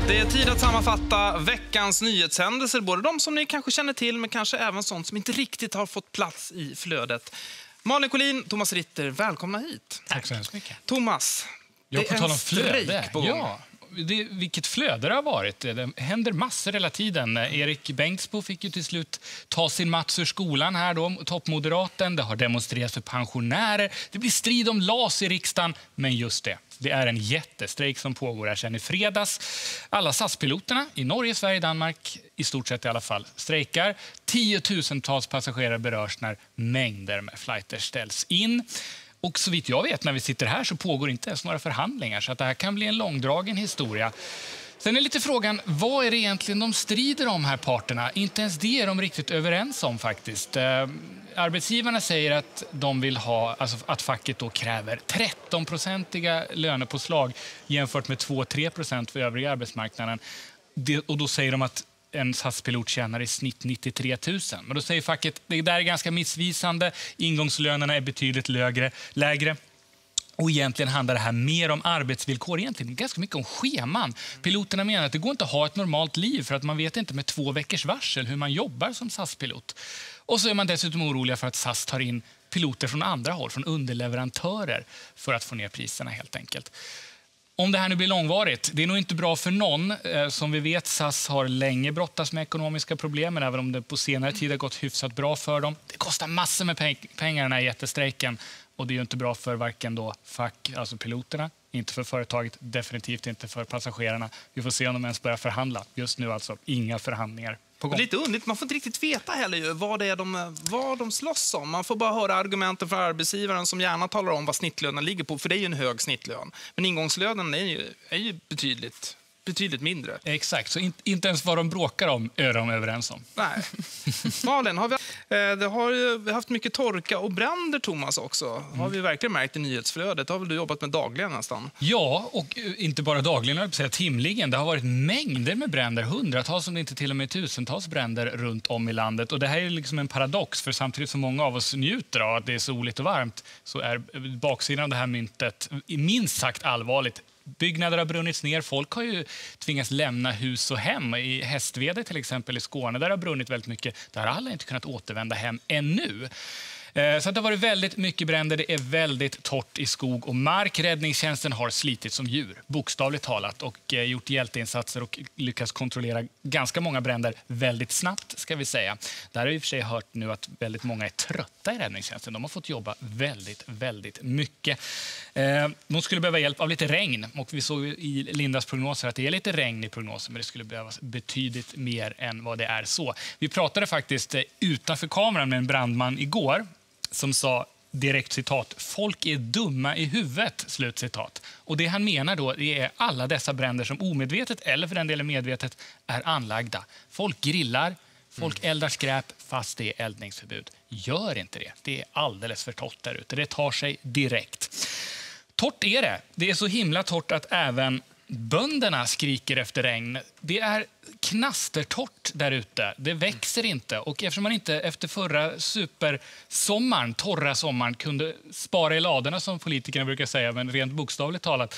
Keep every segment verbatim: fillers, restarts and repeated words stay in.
Det är tid att sammanfatta veckans nyhetshändelser, både de som ni kanske känner till men kanske även sånt som inte riktigt har fått plats i flödet. Malin Collin, Thomas Ritter, välkomna hit. Tack så hemskt mycket. Thomas, jag det är en strejk på gång. Ja, det, vilket flöde det har varit. Det händer massor hela tiden. Erik Bengtsbo fick ju till slut ta sin mats ur skolan här då, toppmoderaten. Det har demonstrerats för pensionärer. Det blir strid om L A S i riksdagen, men just det. Det är en jättestrejk som pågår här sedan i fredags. Alla S A S-piloterna i Norge, Sverige, Danmark, i stort sett i alla fall, strejkar. Tiotusentals passagerare berörs när mängder med flighter ställs in. Och så vitt jag vet när vi sitter här så pågår inte ens några förhandlingar. Så att det här kan bli en långdragen historia. Sen är lite frågan, vad är det egentligen de strider om här parterna? Inte ens det är de riktigt överens om faktiskt. Eh, arbetsgivarna säger att de vill ha, alltså att facket då kräver tretton-procentiga lönepåslag jämfört med två till tre procent för övriga arbetsmarknaden. Det, och då säger de att en S A S-pilot tjänar i snitt nittiotre tusen. Men då säger facket, det där är ganska missvisande. Ingångslönerna är betydligt lägre. lägre. Och egentligen handlar det här mer om arbetsvillkor, egentligen ganska mycket om scheman. Piloterna menar att det går inte att ha ett normalt liv för att man vet inte med två veckors varsel hur man jobbar som S A S-pilot. Och så är man dessutom oroliga för att S A S tar in piloter från andra håll, från underleverantörer, för att få ner priserna helt enkelt. Om det här nu blir långvarigt, det är nog inte bra för någon. Som vi vet, S A S har länge brottats med ekonomiska problem, men även om det på senare tid har gått hyfsat bra för dem. Det kostar massor med peng- pengar den här jättestrejken. Och det är ju inte bra för varken då fack, alltså piloterna, inte för företaget, definitivt inte för passagerarna. Vi får se om de ens börjar förhandla. Just nu alltså inga förhandlingar på gång. Lite underligt, man får inte riktigt veta heller ju vad det är de, vad de slåss om. Man får bara höra argumenten från arbetsgivaren som gärna talar om vad snittlönen ligger på, för det är ju en hög snittlön. Men ingångslönen är ju, är ju betydligt, betydligt mindre. Exakt, så in, inte ens vad de bråkar om är de överens om. Nej. Malin, har vi, eh, det har ju, vi har haft mycket torka och bränder, Thomas, också. Mm. Har vi verkligen märkt i nyhetsflödet? Det har väl du jobbat med dagligen nästan? Ja, och inte bara dagligen, jag vill säga timligen. Det har varit mängder med bränder, hundratals om det inte till och med tusentals bränder runt om i landet. Och det här är liksom en paradox, för samtidigt som många av oss njuter av att det är soligt och varmt så är baksidan av det här myntet minst sagt allvarligt. Byggnader har brunnits ner. Folk har ju tvingats lämna hus och hem. I Hästvede till exempel i Skåne, där har brunnit väldigt mycket. Där har alla inte kunnat återvända hem ännu. Så det har varit väldigt mycket bränder. Det är väldigt torrt i skog och mark. Räddningstjänsten har slitit som djur, bokstavligt talat, och gjort hjälteinsatser och lyckats kontrollera ganska många bränder väldigt snabbt, ska vi säga. Där har vi i och för sig hört nu att väldigt många är trötta i räddningstjänsten. De har fått jobba väldigt, väldigt mycket. De skulle behöva hjälp av lite regn, och vi såg i Lindas prognoser att det är lite regn i prognosen, men det skulle behövas betydligt mer än vad det är så. Vi pratade faktiskt utanför kameran med en brandman igår som sa, direkt citat, folk är dumma i huvudet, slutcitat. Och det han menar då är alla dessa bränder som omedvetet eller för den delen medvetet är anlagda. Folk grillar, folk mm. eldar skräp fast det är eldningsförbud. Gör inte det. Det är alldeles för torrt där ute. Det tar sig direkt. Torrt är det. Det är så himla torrt att även bönderna skriker efter regn. Det är knastertorrt där ute. Det växer inte. Och eftersom man inte efter förra supersommaren, torra sommaren, kunde spara i ladorna som politikerna brukar säga, men rent bokstavligt talat,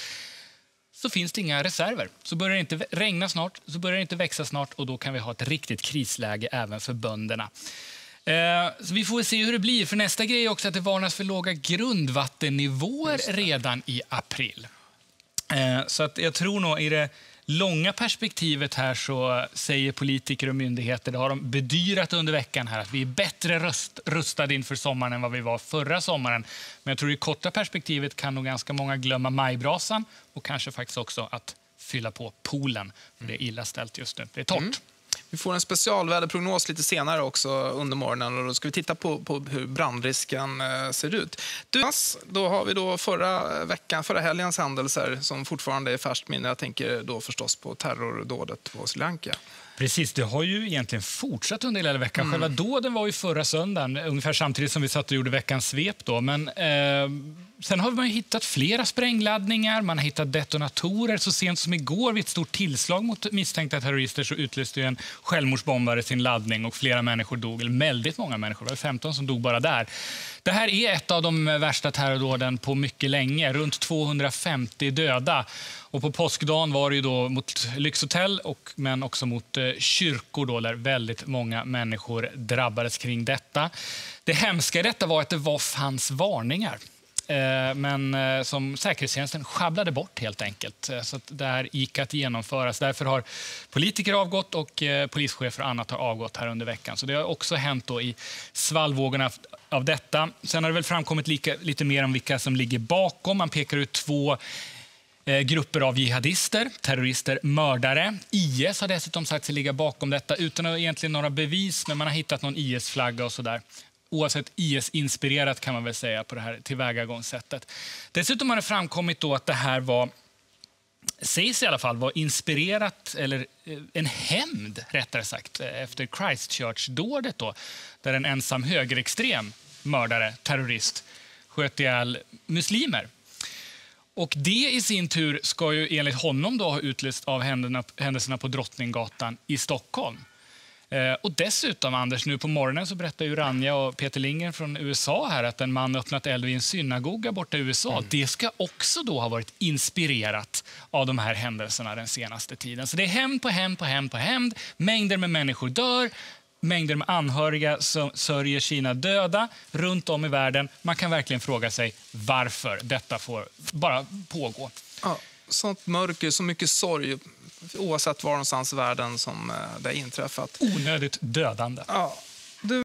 så finns det inga reserver. Så börjar det inte regna snart, så börjar det inte växa snart, och då kan vi ha ett riktigt krisläge även för bönderna. Eh, så vi får se hur det blir. För nästa grej är också att det varnas för låga grundvattennivåer redan i april. Eh, så att jag tror nog i det långa perspektivet här så säger politiker och myndigheter, det har de bedyrat under veckan här, att vi är bättre röst, rustade inför sommaren än vad vi var förra sommaren. Men jag tror i korta perspektivet kan nog ganska många glömma majbrasan och kanske faktiskt också att fylla på poolen. För det är illa ställt just nu. Det är torrt. Mm. Vi får en specialväderprognos lite senare också under morgonen, och då ska vi titta på, på hur brandrisken eh, ser ut. Du, då har vi då förra veckan, förra helgens händelser som fortfarande är färskt minne. Jag tänker då förstås på terrordådet på Sri Lanka. Precis, det har ju egentligen fortsatt under hela veckan. Mm. Själva dåden var ju förra söndagen, ungefär samtidigt som vi satt och gjorde veckans svep då. Men eh, sen har man ju hittat flera sprängladdningar, man har hittat detonatorer. Så sent som igår vid ett stort tillslag mot misstänkta terrorister så utlöste en självmordsbombade sin laddning och flera människor dog, eller väldigt många människor, det var femton som dog bara där. Det här är ett av de värsta terrordåden på mycket länge, runt tvåhundrafemtio döda. Och på påskdagen var det ju då mot lyxhotell, och, men också mot eh, kyrkor då, där väldigt många människor drabbades kring detta. Det hemska i detta var att det var, fanns varningar. Men som säkerhetstjänsten sjabblade bort helt enkelt. Så att det här gick att genomföras. Därför har politiker avgått och polischefer och annat har avgått här under veckan. Så det har också hänt då i svallvågorna av detta. Sen har det väl framkommit lika, lite mer om vilka som ligger bakom. Man pekar ut två eh, grupper av jihadister, terrorister, mördare. I S har dessutom sagt sig ligga bakom detta utan att egentligen några bevis, men man har hittat någon I S-flagga och sådär. Oavsett I S-inspirerat kan man väl säga på det här tillvägagångssättet. Dessutom har det framkommit då att det här var, sägs i alla fall, var inspirerat, eller en hämnd rättare sagt, efter Christchurch-dådet då, där en ensam högerextrem mördare, terrorist, sköt ihjäl muslimer. Och det i sin tur ska ju enligt honom då ha utlöst av händelserna på Drottninggatan i Stockholm. Eh, och dessutom, Anders, nu på morgonen så berättar ju Ranja och Peter Lindgren från U S A här att en man öppnat eld i en synagoga borta i U S A. Mm. Det ska också då ha varit inspirerat av de här händelserna den senaste tiden. Så det är hämnd på hämnd på hämnd på hämnd. Mängder med människor dör. Mängder med anhöriga som sörjer sina döda runt om i världen. Man kan verkligen fråga sig varför detta får bara pågå. Ja, sånt mörker, så mycket sorg, oavsett var någonstans i världen som det är inträffat. Onödigt dödande. Ja.